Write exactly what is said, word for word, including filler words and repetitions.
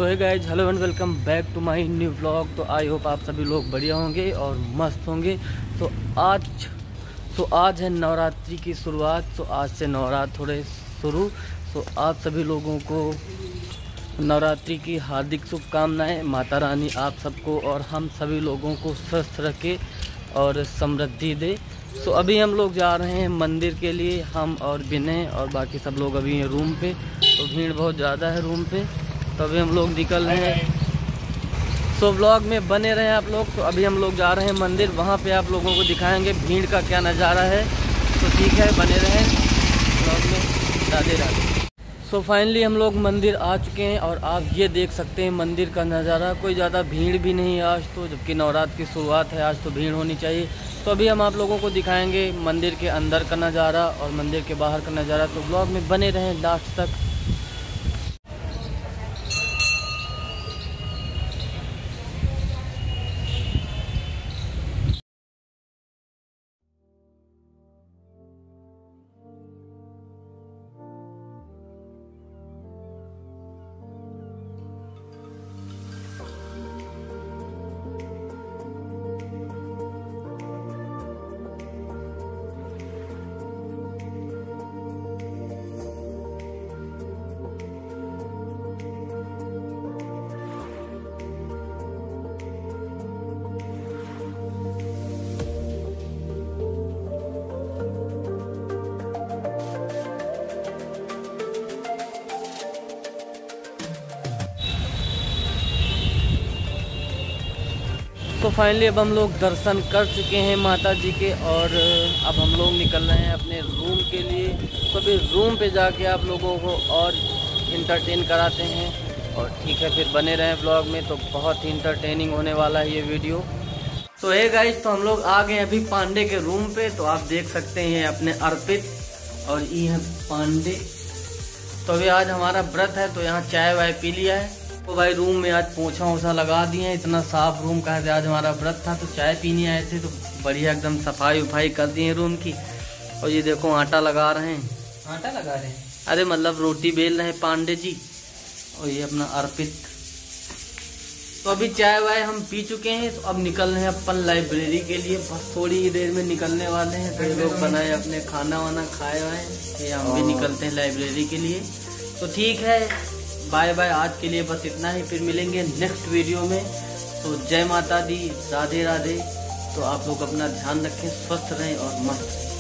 So hey guys, hello and welcome back to my new vlog. तो I hope आप सभी लोग बढ़िया होंगे और मस्त होंगे। तो आज तो आज है नवरात्रि की शुरुआत। तो आज से नवरात्र थोड़े शुरू। तो आप सभी लोगों को नवरात्रि की हार्दिक शुभकामनाएं। माता रानी आप सबको और हम सभी लोगों को स्वस्थ रखे और समृद्धि दे। तो अभी हम लोग जा रहे हैं मंदिर के लिए, हम और विनय और बाकी सब लोग अभी हैं रूम पे। तो भीड़ बहुत ज़्यादा है रूम पे, तो अभी हम लोग निकल रहे हैं। सो व्लॉग में बने रहे आप लोग। तो अभी हम लोग जा रहे हैं मंदिर, वहाँ पे आप लोगों को दिखाएंगे भीड़ का क्या नज़ारा है। तो ठीक है, बने रहें व्लॉग में। राधे राधे। सो फाइनली हम लोग मंदिर आ चुके हैं और आप ये देख सकते हैं मंदिर का नज़ारा। कोई ज़्यादा भीड़ भी नहीं है आज तो, जबकि नवरात्र की शुरुआत है, आज तो भीड़ होनी चाहिए। तो अभी हम आप लोगों को दिखाएंगे मंदिर के अंदर का नज़ारा और मंदिर के बाहर का नज़ारा। तो व्लॉग में बने रहें लास्ट तक। तो फाइनली अब हम लोग दर्शन कर चुके हैं माता जी के और अब हम लोग निकल रहे हैं अपने रूम के लिए। तो अभी रूम पे जाके आप लोगों को और इंटरटेन कराते हैं। और ठीक है, फिर बने रहें ब्लॉग में। तो बहुत ही इंटरटेनिंग होने वाला है ये वीडियो। तो है गाइस, तो हम लोग आ गए अभी पांडे के रूम पे। तो आप देख सकते हैं अपने अर्पित और ये है पांडे। तो अभी आज हमारा व्रत है, तो यहाँ चाय वाय पी लिया है। तो भाई रूम में आज पोछा वोछा लगा दिए हैं, इतना साफ रूम का है। आज हमारा व्रत था तो चाय पीने आए थे, तो बढ़िया एकदम सफाई उफाई कर दिए रूम की। और ये देखो आटा लगा रहे हैं। आटा लगा रहे हैं? अरे मतलब रोटी बेल रहे हैं पांडे जी। और ये अपना अर्पित। तो अभी चाय वाय हम पी चुके हैं। तो अब निकल रहे हैं अपन लाइब्रेरी के लिए, बस थोड़ी ही देर में निकलने वाले हैं। तो ये लोग बनाए अपने खाना वाना खाए वाए, ये हम भी निकलते हैं लाइब्रेरी के लिए। तो ठीक है, बाय बाय आज के लिए बस इतना ही। फिर मिलेंगे नेक्स्ट वीडियो में। तो जय माता दी, राधे राधे। तो आप लोग अपना ध्यान रखें, स्वस्थ रहें और मस्त रहें।